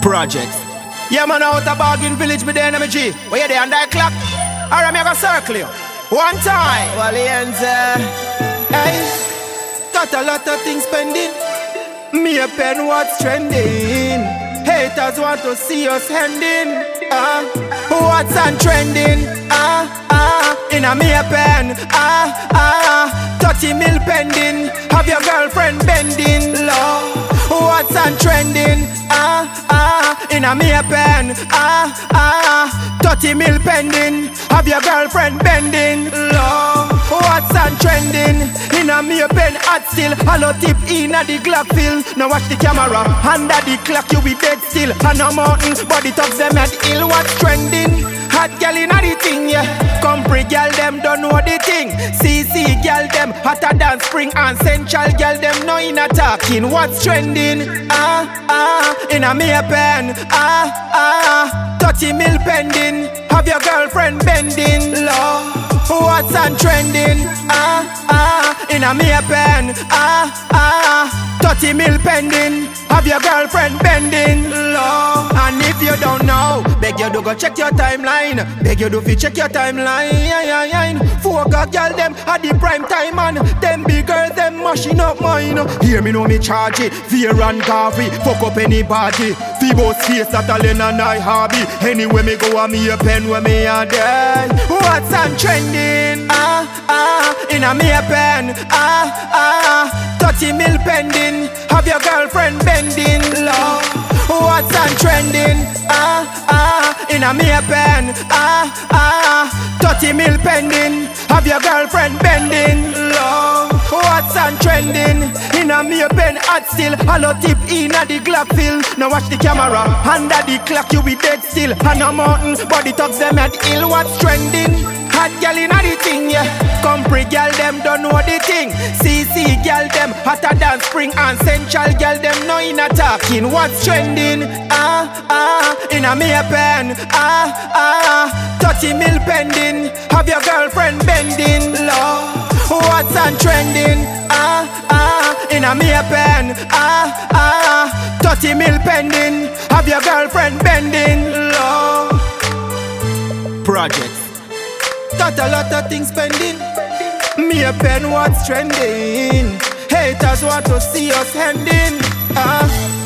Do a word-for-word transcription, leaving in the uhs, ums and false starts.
Projects. Yeah, man, out of Bargain Village, me there in my G. Where you there on that clock? Alright, me gonna circle you. One time. Valiente. Hey, got a lot of things pending. Me a pen what's trending. Haters want to see us ending. Ah, uh, what's on trending? Ah, ah, in a me a pen. Ah, ah, thirty mil pending. Have your girlfriend bending low. What's on trending? Ah, ah, in a me a pen. Ah, ah, thirty mil pending. Have your girlfriend bending low. What's on trending? In a me a pen hot still. Hollow tip in a the Glock fill. Now watch the camera. Under the clock you be dead still. And a mountain body talks them at ill. What's trending? Hot gal in a the thing, yeah. Compre gal them don't know the thing. C C gal them hotter than spring. And central gal them no in a talking. What's trending? Ah, ah, in a me a pen. Ah, ah, thirty mil pending. Have your girlfriend bending low. What's on trending? Ah, ah, in a me a pen. Ah, ah, thirty mil pending. Have your girlfriend bending low. And if you don't know, beg you do go check your timeline. Beg you do fi check your timeline. Four got girl them at the prime time and them big girls them mashing up mine. Hear me know me charge it. Fear and coffee, fuck up anybody. Feebo's face that a len and I hobby. Anyway me go a me a pen where me a day. What's on trending? Ah, ah, in a me a pen. Ah, ah, thirty mil pending. Have your girlfriend bending low. What's on trending? Ah, ah, in a me a pen. Ah, ah, thirty mil pending. Have your girlfriend bending low. What's on trending? In a me a pen hot still. Hollow tip in a the Glock fill. Now watch the camera. Under the clock you be dead still. And a mountain body talks them at ill. What's trending? Hot gal in a the thing, yeah. Compre gal them don't know the thing. C C gal them hotter than spring. And central gal them no in a talking. What's trending? Ah, ah, in a me a pen. Ah, ah, thirty mil pending. Have your girlfriend bending low. What's on trending? Ah, ah, in a me a pen. Ah, ah, thirty mil pending. Have your girlfriend bending low. Projects. Got a lot of things pending. Me a pen what's trending. Haters want to see us ending. Ah.